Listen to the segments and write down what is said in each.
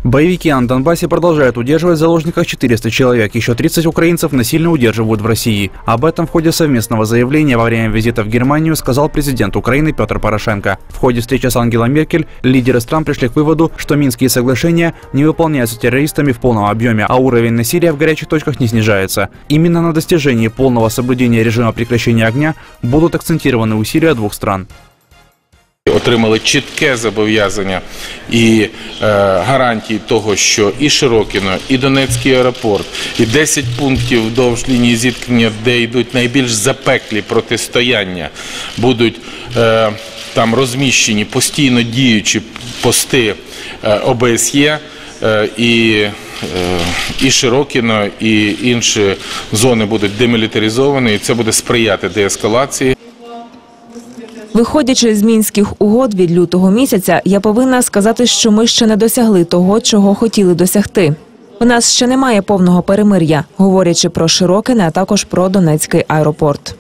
Боевики на Донбассе продолжают удерживать в заложниках 400 человек. Еще 30 украинцев насильно удерживают в России. Об этом в ходе совместного заявления во время визита в Германию сказал президент Украины Петр Порошенко. В ходе встречи с Ангелой Меркель лидеры стран пришли к выводу, что Минские соглашения не выполняются террористами в полном объеме, а уровень насилия в горячих точках не снижается. Именно на достижении полного соблюдения режима прекращения огня будут акцентированы усилия двух стран. Отримали чітке зобов'язання і гарантії того, що і Широкино, і Донецький аеропорт, і 10 пунктів вдовж лінії зіткнення, де йдуть найбільш запеклі протистояння, будуть там розміщені постійно діючі пости ОБСЄ, і Широкино, і інші зони будуть демілітаризовані, і це буде сприяти деескалації. Виходячи з Мінських угод від лютого місяця, я повинна сказати, що ми ще не досягли того, чого хотіли досягти. У нас ще немає повного перемир'я, говорячи про Широкине, а також про Донецький аеропорт.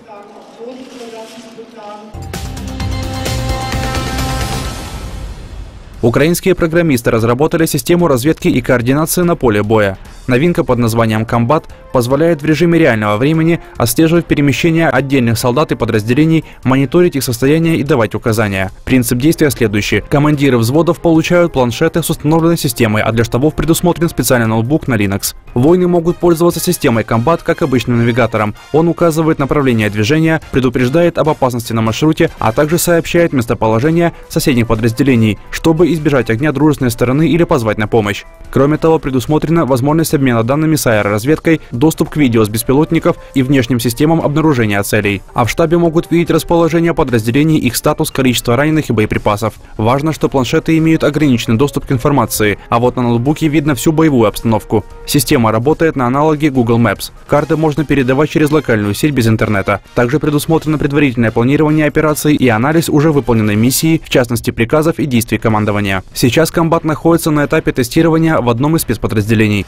Украинские программисты разработали систему разведки и координации на поле боя. Новинка под названием «Комбат» позволяет в режиме реального времени отслеживать перемещения отдельных солдат и подразделений, мониторить их состояние и давать указания. Принцип действия следующий. Командиры взводов получают планшеты с установленной системой, а для штабов предусмотрен специальный ноутбук на Linux. Воины могут пользоваться системой «Комбат» как обычным навигатором. Он указывает направление движения, предупреждает об опасности на маршруте, а также сообщает местоположение соседних подразделений, чтобы избежать огня дружественной стороны или позвать на помощь. Кроме того, предусмотрена возможность обмена данными с аэроразведкой, доступ к видео с беспилотников и внешним системам обнаружения целей. А в штабе могут видеть расположение подразделений, их статус, количество раненых и боеприпасов. Важно, что планшеты имеют ограниченный доступ к информации, а вот на ноутбуке видно всю боевую обстановку. Система работает на аналоге Google Maps. Карты можно передавать через локальную сеть без интернета. Также предусмотрено предварительное планирование операций и анализ уже выполненной миссии, в частности приказов и действий командования. Сейчас «Комбат» находится на этапе тестирования в одном из спецподразделений.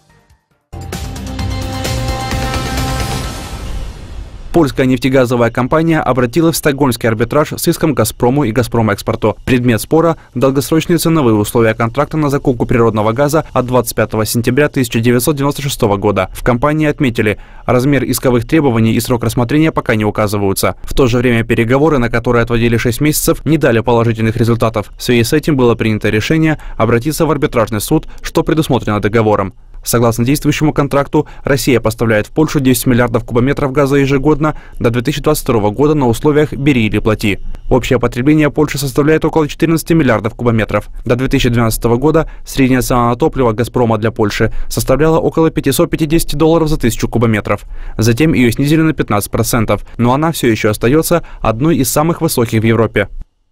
Польская нефтегазовая компания обратилась в стокгольмский арбитраж с иском «Газпрому» и «Газпромэкспорту». Предмет спора – долгосрочные ценовые условия контракта на закупку природного газа от 25 сентября 1996 года. В компании отметили, размер исковых требований и срок рассмотрения пока не указываются. В то же время переговоры, на которые отводили 6 месяцев, не дали положительных результатов. В связи с этим было принято решение обратиться в арбитражный суд, что предусмотрено договором. Согласно действующему контракту, Россия поставляет в Польшу 10 миллиардов кубометров газа ежегодно до 2022 года на условиях «бери или плати». Общее потребление Польши составляет около 14 миллиардов кубометров. До 2012 года средняя цена на топливо «Газпрома» для Польши составляла около $550 за 1000 кубометров. Затем ее снизили на 15%, но она все еще остается одной из самых высоких в Европе.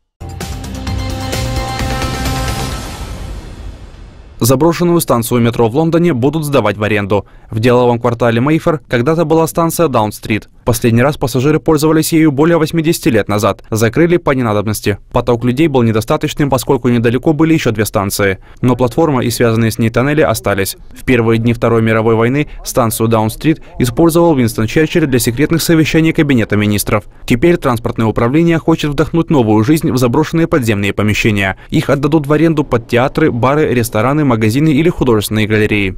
Заброшенную станцию метро в Лондоне будут сдавать в аренду. В деловом квартале Мейфер когда-то была станция Даун-стрит. Последний раз пассажиры пользовались ею более 80 лет назад. Закрыли по ненадобности. Поток людей был недостаточным, поскольку недалеко были еще 2 станции. Но платформа и связанные с ней тоннели остались. В первые дни Второй мировой войны станцию Даун-стрит использовал Уинстон Черчилль для секретных совещаний Кабинета министров. Теперь транспортное управление хочет вдохнуть новую жизнь в заброшенные подземные помещения. Их отдадут в аренду под театры, бары, рестораны, магазины или художественные галереи.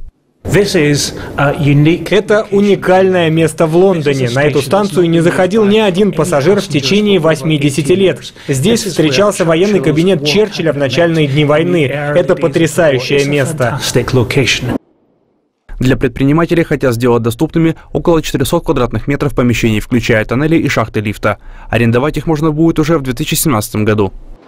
Это уникальное место в Лондоне. На эту станцию не заходил ни один пассажир в течение 80 лет. Здесь встречался военный кабинет Черчилля в начальные дни войны. Это потрясающее место. Для предпринимателей хотят сделать доступными около 400 квадратных метров помещений, включая тоннели и шахты лифта. Арендовать их можно будет уже в 2017 году.